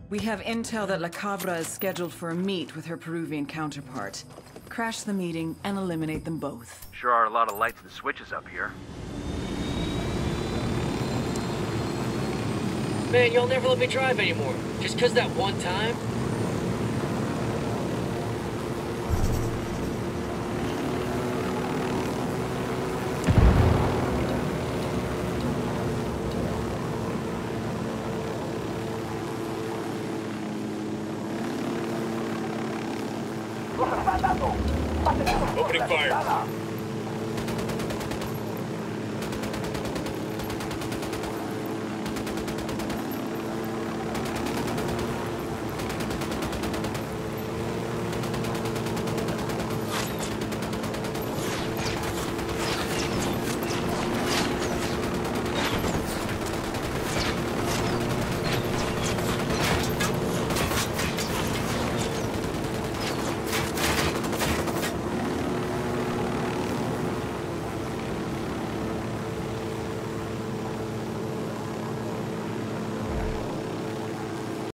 We have intel that La Cabra is scheduled for a meet with her Peruvian counterpart. Crash the meeting and eliminate them both. Sure are a lot of lights and switches up here. Man, y'all never let me drive anymore. Just 'cause that one time? Opening fire.